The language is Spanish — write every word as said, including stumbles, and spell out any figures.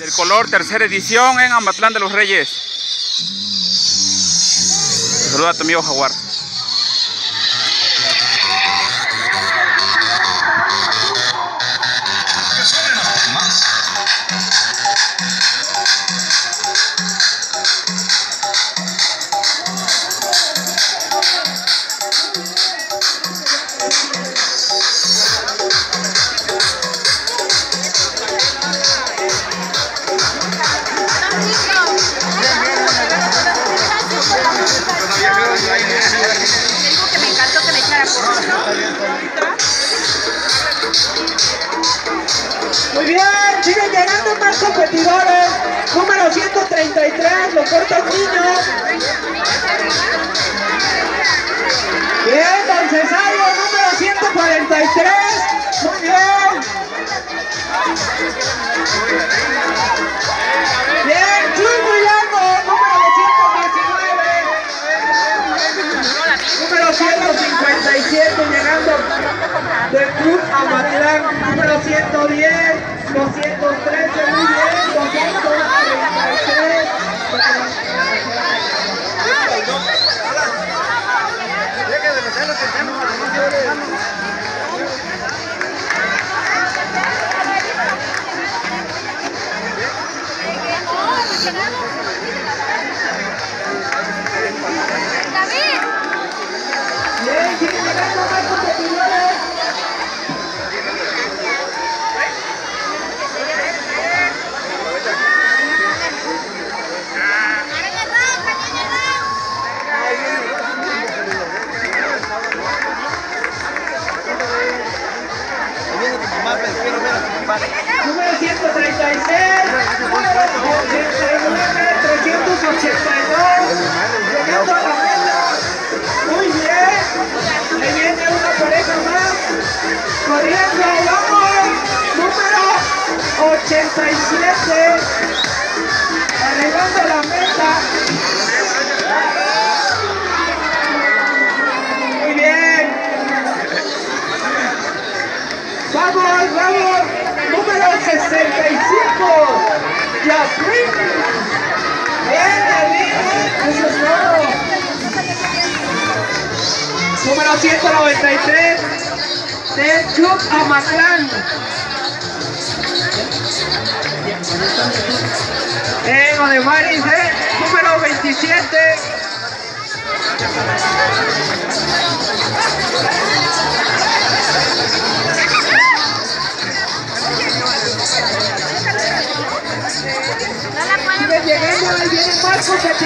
Del color, tercera edición en Amatlán de los Reyes. Te saluda a tu amigo Jaguar. Muy bien, siguen llegando más competidores. Número ciento treinta y tres, los cortos niños. Bien, don Cesario, número ciento cuarenta y tres. Muy bien. Bien, Chuy Guillermo, número doscientos diecinueve. Número ciento cincuenta y siete, llegando del Club Amatlán. Número ciento diez, doscientos trece, muy bien, doscientos treinta y tres. Bien, siguen llegando más competidores. Número ciento treinta y seis, número ochenta y nueve, trescientos ochenta y dos, llegando a la meta. Muy bien, ahí viene una pareja más, corriendo, vamos, número ochenta y siete, arreglando la meta. Muy bien, vamos, vamos. Número sesenta y cinco, Yasmin. Bien, Yasmin, eso es todo. Número ciento noventa y tres, del Club Amatlán. En Odemaris, eh, número veintisiete. Sigue llegando, ahí vienen más competidores.